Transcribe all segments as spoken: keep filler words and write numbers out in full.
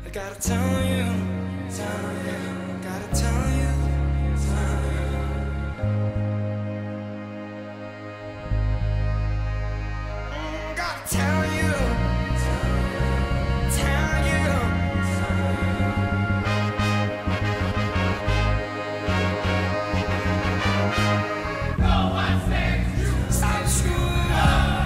I gotta tell you, tell you, gotta tell you, tell you. Mm, gotta tell you, tell you, tell you, tell you. No one says you. Stop screwing up.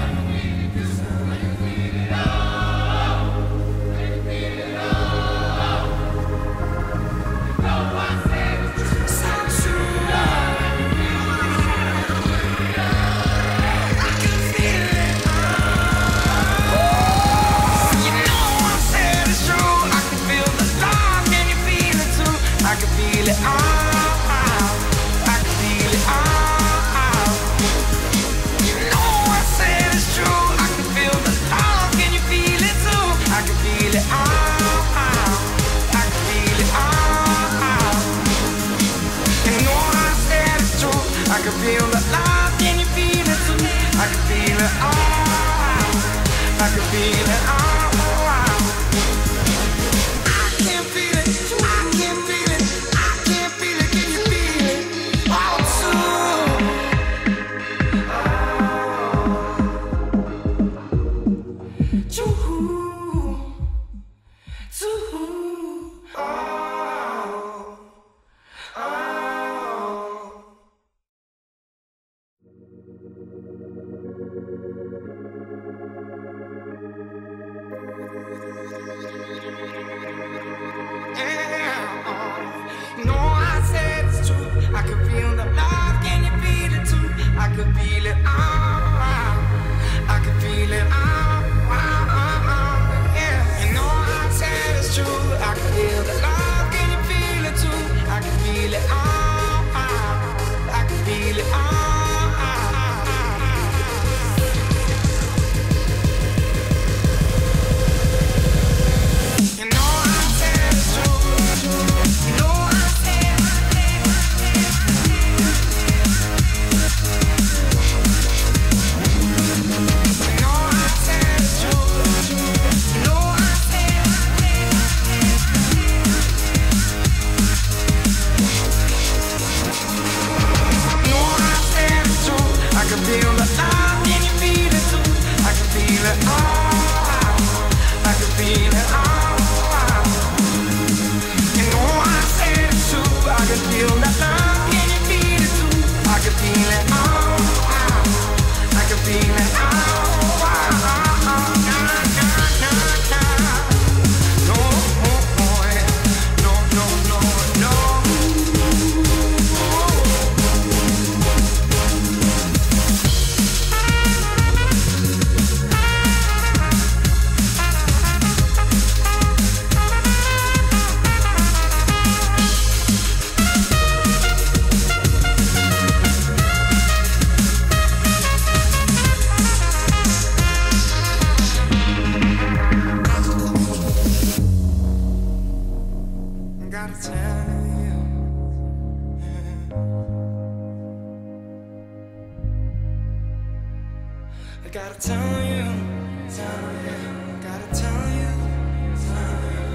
I gotta tell you, tell you, gotta tell you, tell you.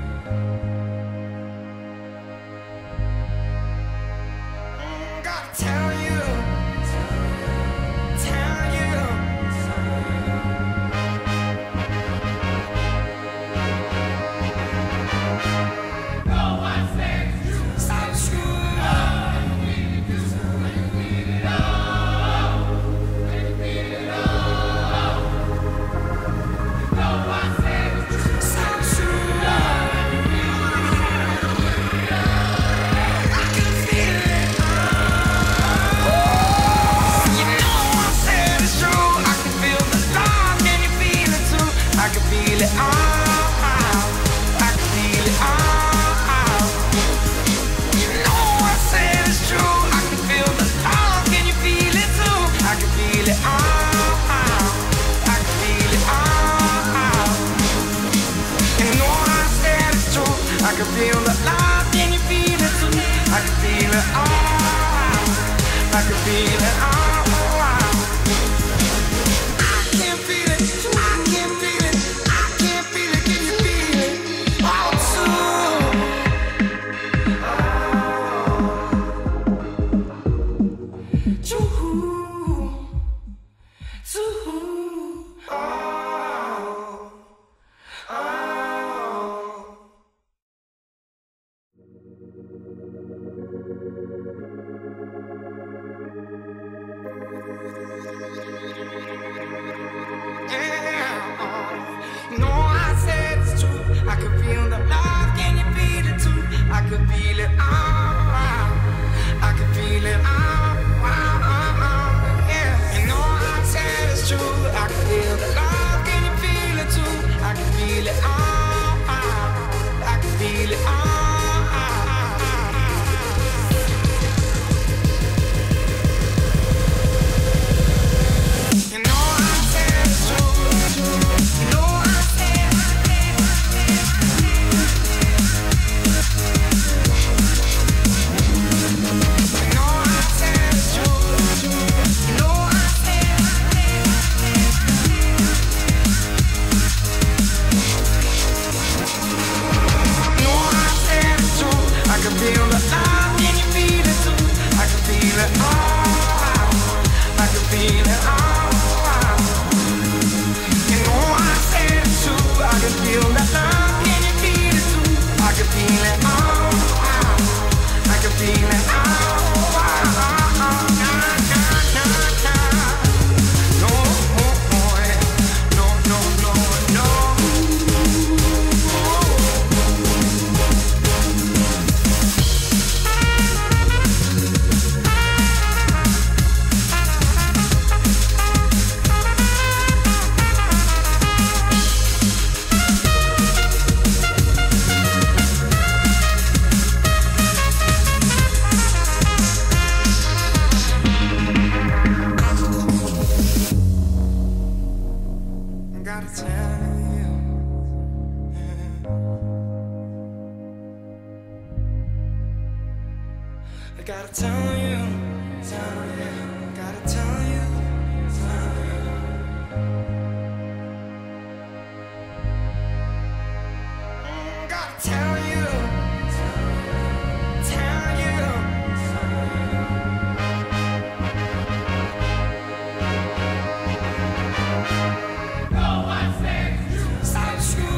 Mm, gotta tell you, tell you, tell you, tell you. No one says you. Stop screwing up. Feel the love, can you feel it too? I can feel it all. I can feel it all. I can feel it. I can feel it. I can feel it. Can you feel it? Oh, can feel it all. I can feel it all. Yeah, you know I said it's true. I can feel the love. Can you feel it too? I can feel it all. I can feel it all. I gotta tell you, tell you, gotta tell you, tell you. Mm, gotta tell you, tell you, tell you, no one says you. Stop school.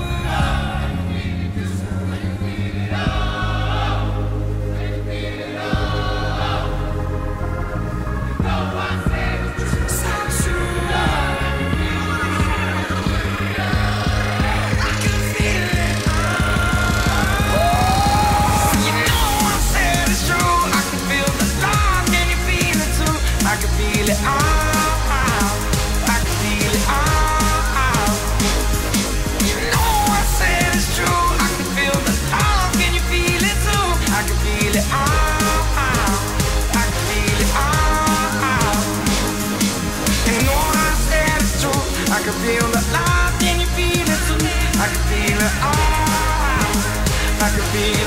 I can feel the love, can you feel it too? I can feel it all. I can feel it.